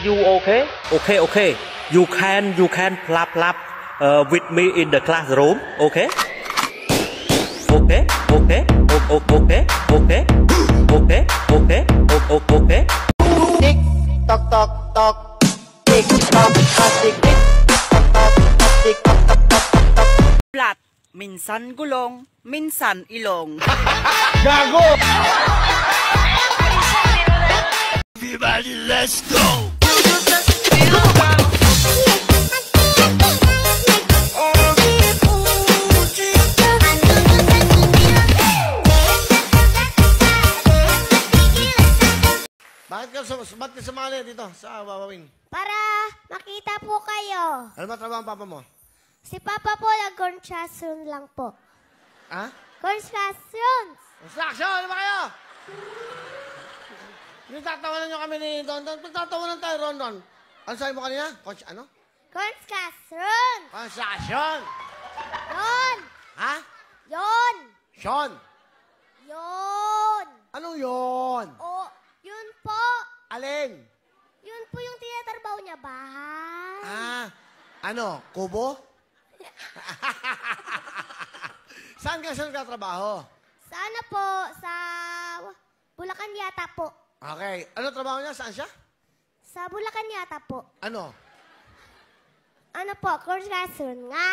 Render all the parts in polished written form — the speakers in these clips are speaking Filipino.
you okay? Okay. You can plap with me in the classroom. Okay. Tick tock tock tock. Tick tock tock tick tick tock tock tock tick tock tock tock tock. Plat, minsan gulong, minsan ilong. Gago! Everybody, let's go. Ba't ka sumali dito sa Wawawin? Para makita po kayo. Ano ba trabaho ang papa mo? Si Papa po nag-construction lang po. Ha? Construction! Construction! Ano ba kayo? Nagtatawanan nyo kami ni Don. Nagtatawanan tayo, Ron. Ano sabi mo kanina? Ano? Construction! Construction! Yon! Ha? Yon! Sean! Yon! Anong yon? O, yun po. Alin? Yun po yung tinatrabaho niya, bahay. Ah, ano? Kubo? Saan ka siya nagtatrabaho? Sana po, sa Bulacan yata po. Okay. Ano trabaho niya? Saan siya? Sa Bulacan yata po. Ano? Ano po, construction nga.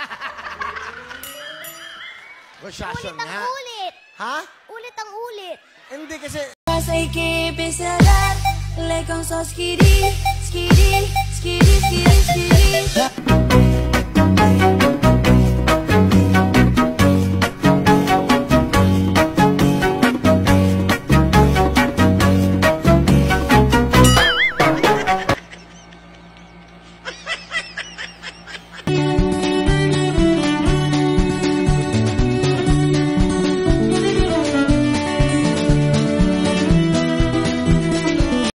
Construction Ulit ang nga. ulit. Ha? Ulit ang ulit. Hindi kasi... Hay que empezar, le con sos skiri, skiri, skiri, skiri, skiri.